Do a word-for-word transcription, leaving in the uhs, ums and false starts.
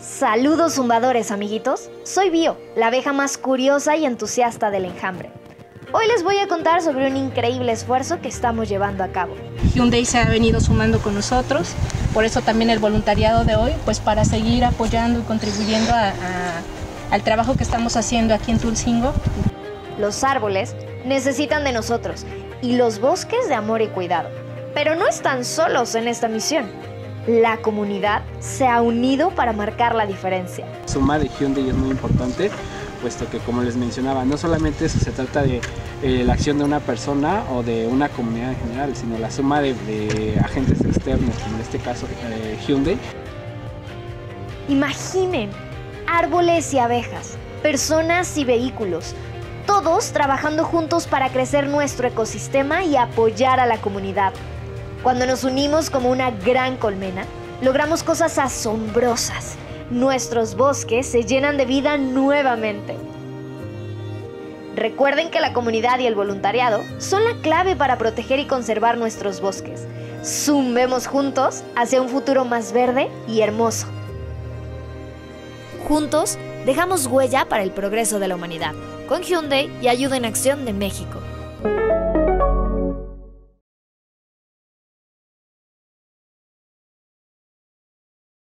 Saludos zumbadores, amiguitos. Soy Bio, la abeja más curiosa y entusiasta del enjambre. Hoy les voy a contar sobre un increíble esfuerzo que estamos llevando a cabo. Hyundai se ha venido sumando con nosotros, por eso también el voluntariado de hoy, pues para seguir apoyando y contribuyendo a, a, al trabajo que estamos haciendo aquí en Tulcingo. Los árboles necesitan de nosotros y los bosques de amor y cuidado. Pero no están solos en esta misión. La comunidad se ha unido para marcar la diferencia. La suma de Hyundai es muy importante, puesto que, como les mencionaba, no solamente eso se trata de eh, la acción de una persona o de una comunidad en general, sino la suma de, de agentes externos, como en este caso eh, Hyundai. Imaginen, árboles y abejas, personas y vehículos, todos trabajando juntos para crecer nuestro ecosistema y apoyar a la comunidad. Cuando nos unimos como una gran colmena, logramos cosas asombrosas. Nuestros bosques se llenan de vida nuevamente. Recuerden que la comunidad y el voluntariado son la clave para proteger y conservar nuestros bosques. Zumbemos juntos hacia un futuro más verde y hermoso. Juntos, dejamos huella para el progreso de la humanidad. Con Hyundai y Ayuda en Acción de México.